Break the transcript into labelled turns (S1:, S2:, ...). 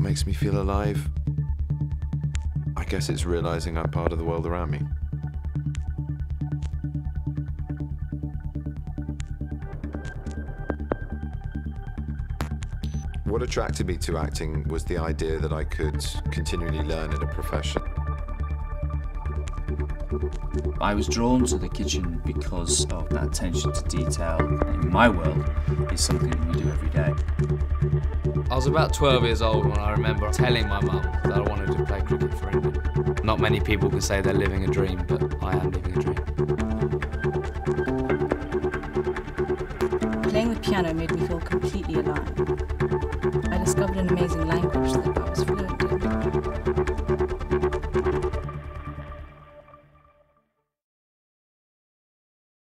S1: makes me feel alive? I guess it's realizing I'm part of the world around me. What attracted me to acting was the idea that I could continually learn in a profession.
S2: I was drawn to the kitchen because of that attention to detail. In my world, is something that we do every day.
S3: I was about 12 years old when I remember telling my mum that I wanted to play cricket for England. Not many people can say they're living a dream, but I am living a dream.
S4: Playing the piano made me feel completely alive. I discovered an amazing language that I was fluent in.